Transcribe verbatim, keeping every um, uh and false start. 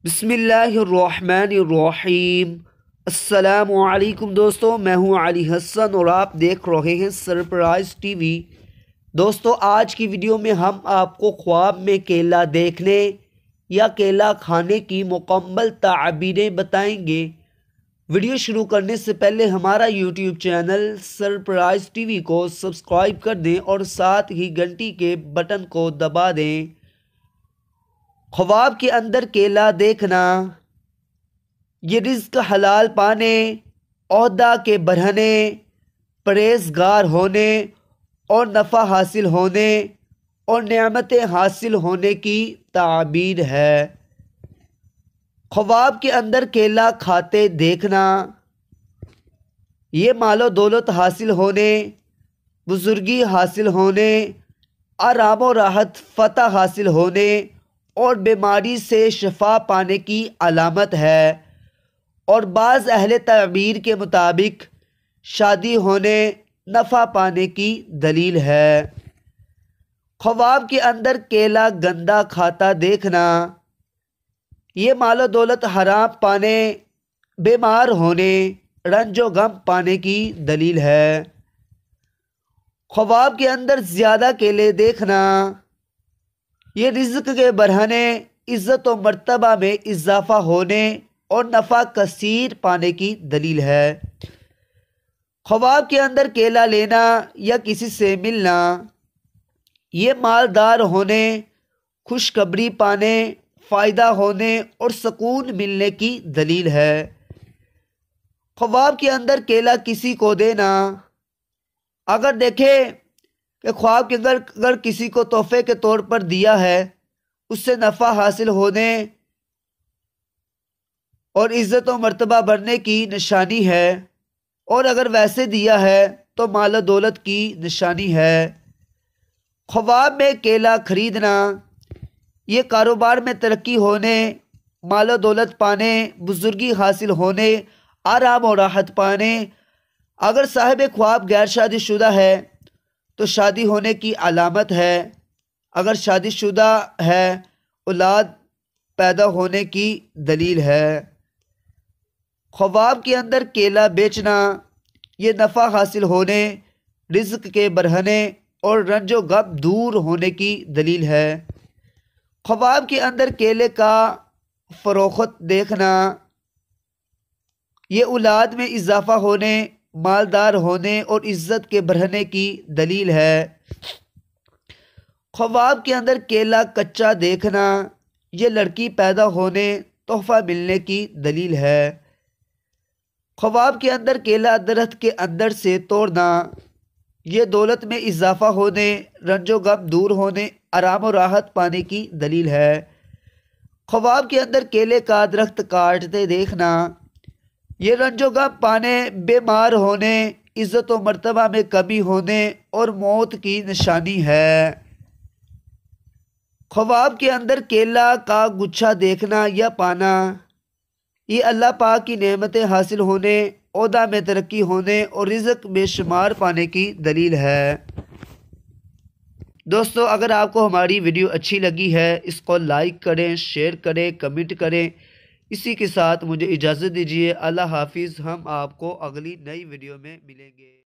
بسم اللہ الرحمن الرحیم۔ السلام علیکم دوستو، میں ہوں علی حسن اور آپ دیکھ رہے ہیں سرپرائز ٹی وی۔ دوستو آج کی ویڈیو میں ہم آپ کو خواب میں کیلا دیکھنے یا کیلا کھانے کی مکمل تعبیریں بتائیں گے۔ ویڈیو شروع کرنے سے پہلے ہمارا YouTube channel surprise T V کو سبسکرائب کر دیں اور ساتھ ہی گھنٹی کے بٹن کو دبا دیں۔ خواب کے اندر کیلا دیکھنا یہ رزق حلال پانے، عہدہ کے بڑھنے، پرہیزگار ہونے اور نفع حاصل ہونے اور نعمتیں حاصل ہونے کی تعبیر ہے۔ خواب کے اندر کیلا کھاتے دیکھنا یہ مال و دولت حاصل ہونے، بزرگی حاصل ہونے، آرام و راحت فتح حاصل ہونے اور بیماری سے شفا پانے کی علامت ہے، اور بعض اہل تعبیر کے مطابق شادی ہونے، نفع پانے کی دلیل ہے۔ خواب کے اندر کیلا گندا کھاتا دیکھنا یہ مال و دولت حرام پانے، بیمار ہونے، رنج و غم پانے کی دلیل ہے۔ خواب کے اندر زیادہ کیلے دیکھنا یہ رزق کے بڑھنے، عزت و مرتبہ میں اضافہ ہونے اور نفع کثیر پانے کی دلیل ہے۔ خواب کے اندر کیلا لینا یا کسی سے ملنا یہ مالدار ہونے، خوشخبری پانے، فائدہ ہونے اور سکون ملنے کی دلیل ہے۔ خواب کے اندر کیلا کسی کو دینا اگر دیکھیں کہ خواب کے اندر اگر کسی کو تحفے کے طور پر دیا ہے، اس سے نفع حاصل ہونے اور عزت و مرتبہ بڑھنے کی نشانی ہے، اور اگر ویسے دیا ہے تو مال و دولت کی نشانی ہے۔ خواب میں کیلا خریدنا یہ کاروبار میں ترقی ہونے، مال و دولت پانے، بزرگی حاصل ہونے، آرام و راحت پانے۔ اگر صاحب خواب غیر شادی شدہ ہے تو شادی ہونے کی علامت ہے، اگر شادی شدہ ہے اولاد پیدا ہونے کی دلیل ہے۔ خواب کے اندر کیلا بیچنا یہ نفع حاصل ہونے، رزق کے بڑھنے اور رنج و غم دور ہونے کی دلیل ہے۔ خواب کے اندر کیلے کا فروخت دیکھنا یہ اولاد میں اضافہ ہونے، مالدار ہونے اور عزت کے بڑھنے کی دلیل ہے۔ خواب کے اندر کیلا کچا دیکھنا یہ لڑکی پیدا ہونے، تحفہ ملنے کی دلیل ہے۔ خواب کے اندر کیلا درخت کے اندر سے توڑنا یہ دولت میں اضافہ ہونے، رنج و غم دور ہونے، آرام و راحت پانے کی دلیل ہے۔ خواب کے اندر کیلے کا درخت کاٹتے دیکھنا یہ رنج و غم پانے، بیمار ہونے، عزت و مرتبہ میں کمی ہونے اور موت کی نشانی ہے۔ خواب کے اندر کیلا کا گچھا دیکھنا یا پانا یہ اللہ پاک کی نعمتیں حاصل ہونے، عہدہ میں ترقی ہونے اور رزق بے شمار پانے کی دلیل ہے۔ دوستو اگر آپ کو ہماری ویڈیو اچھی لگی ہے اس کو لائک کریں، شیئر کریں، کمنٹ کریں۔ اسی کے ساتھ مجھے اجازت دیجیے، اللہ حافظ۔ ہم آپ کو اگلی نئی ویڈیو میں ملیں گے۔